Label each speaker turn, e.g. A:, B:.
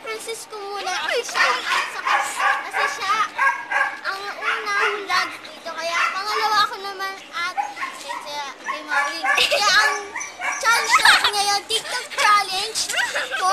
A: Francisco muna kasi siya ang unang vlog dito. Kaya pangalawa ako naman at kay Maui. Kaya ang challenge natin ngayon, TikTok challenge for